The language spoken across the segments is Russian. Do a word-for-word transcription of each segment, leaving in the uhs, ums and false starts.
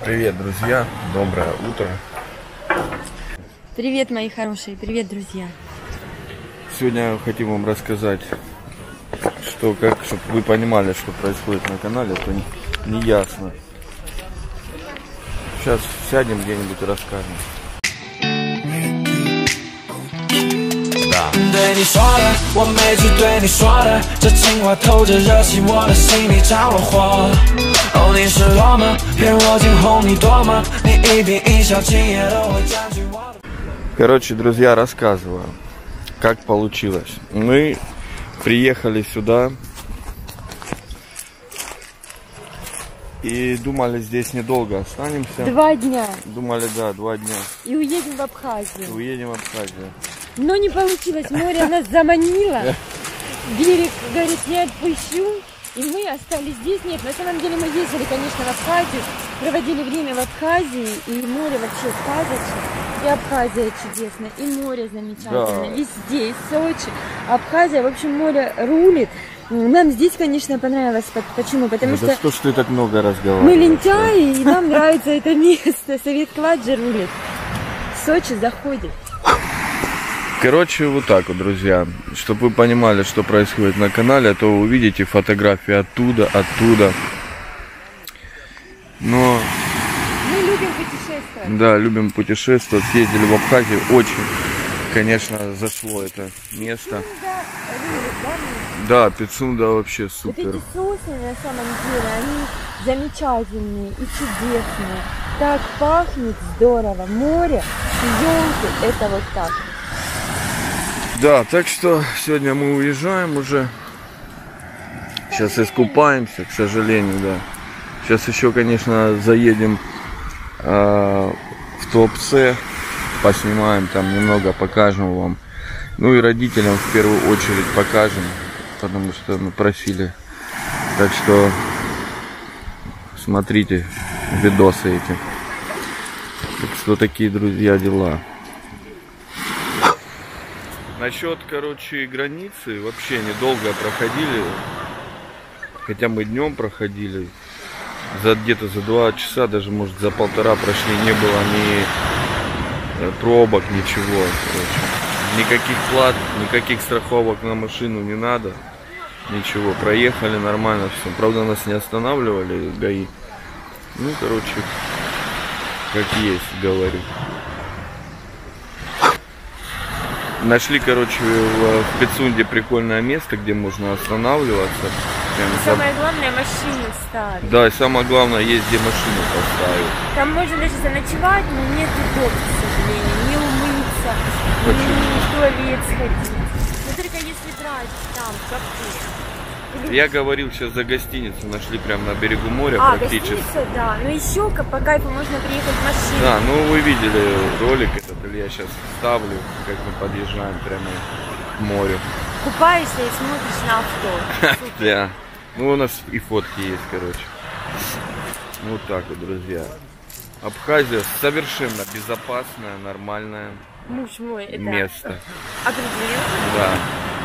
Привет, друзья! Доброе утро! Привет, мои хорошие! Привет, друзья! Сегодня хотим вам рассказать, что как, чтобы вы понимали, что происходит на канале, это не ясно. Сейчас сядем где-нибудь и расскажем. 对你说的，我没去对你说的，这情话透着热气，我的心里着了火。哦，你是我吗？骗我惊鸿你多吗？你一颦一笑，今夜都会占据我的。 Короче, друзья, рассказываю, как получилось. Мы приехали сюда и думали, здесь недолго останемся. Два дня. Думали, да, два дня. И уедем в Абхазию. Уедем в Абхазию. Но не получилось. Море нас заманило. Берег говорит, не отпущу. И мы остались здесь. Нет, на самом деле мы ездили, конечно, в Абхазию. Проводили время в Абхазии. И море вообще сказочное. И Абхазия чудесная. И море замечательное. Да. Везде. И Сочи. Абхазия. В общем, море рулит. Нам здесь, конечно, понравилось. Почему? Потому ну, что... Да что ж ты так много разговариваешь? Мы лентяи, и нам нравится это место. Совет Кладжи рулит. В Сочи заходит. Короче, вот так вот, друзья. Чтобы вы понимали, что происходит на канале, то вы увидите фотографии оттуда, оттуда. Но... Мы любим путешествовать. Да, любим путешествовать. Съездили в Абхазию. Очень, конечно, зашло это место. Да, Пицунда вообще супер. Вот эти сосны, на самом деле, они замечательные и чудесные. Так пахнет здорово. Море, елки, это вот так. Да, так что сегодня мы уезжаем уже. Сейчас искупаемся, к сожалению, да. Сейчас еще, конечно, заедем э, в Туапсе, поснимаем там немного, покажем вам. Ну и родителям в первую очередь покажем, потому что мы просили. Так что смотрите видосы эти. Так что такие, друзья, дела. Насчет, короче, границы вообще недолго проходили. Хотя мы днем проходили. За где-то за два часа, даже может за полтора прошли. Не было ни пробок, ничего. Короче. Никаких плат, никаких страховок на машину не надо. Ничего. Проехали нормально все. Правда, нас не останавливали ГАИ. Ну, короче, как есть, говорю. Нашли, короче, в Пицунде прикольное место, где можно останавливаться. И самое главное, машину ставить. Да, и самое главное, есть где машину поставить. Там можно даже заночевать, но нет удобств, к сожалению. Не умыться, Почему? не в туалет сходить. Но только если брать там, как ты. Я говорил, сейчас за гостиницу нашли прямо на берегу моря а, практически. Гостиница, да. Но еще по кайфу можно приехать в машине. Да, ну вы видели ролик этот, или я сейчас вставлю, как мы подъезжаем прямо к морю. Купаешься и смотришь на авто. Да. Ну у нас и фотки есть, короче. Вот так вот, друзья. Абхазия совершенно безопасное, нормальное Муж мой, это место. Определенно. Да.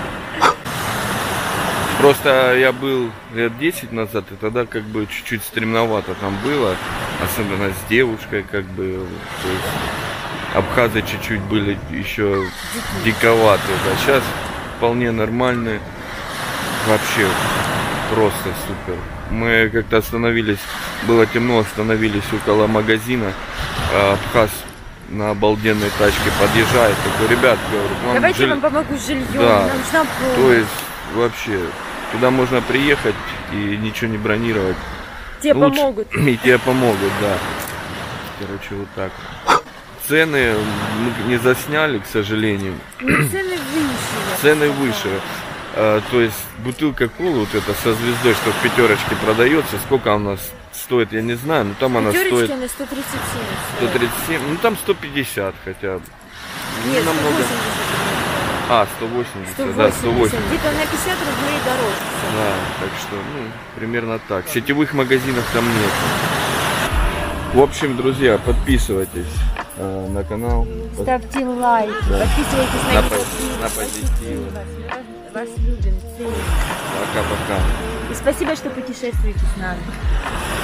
Просто я был лет десять назад, и тогда как бы чуть-чуть стремновато там было. Особенно с девушкой, как бы. То есть абхазы чуть-чуть были еще диковатые. Да. Сейчас вполне нормальные. Вообще просто супер. Мы как-то остановились, было темно, остановились около магазина. Абхаз на обалденной тачке подъезжает. Такой, ребят, говорю, вам давайте жиль... вам помогу с жильем, да. нам нужна помощь. То есть вообще туда можно приехать и ничего не бронировать. Тебе Лучше... помогут. И тебе помогут, да. Короче, вот так. Цены мы не засняли, к сожалению. Но цены выше. Цены выше. А, то есть бутылка колы вот эта со звездой, что в пятерочке продается, сколько она стоит, я не знаю, но там она стоит на сто тридцать семь. сто тридцать семь, ну там сто пятьдесят хотя бы. Нет, намного... сто восемьдесят. А, сто восемьдесят, сто восемьдесят, да, сто восемьдесят. где-то на пятьдесят рублей дороже. Да, так что, ну, примерно так. Сетевых магазинов там нет. В общем, друзья, подписывайтесь э, на канал. Ставьте лайк, да. Подписывайтесь на, на, на, по на позитив. Вас любим, целую. Пока-пока. И спасибо, что путешествуете с нами.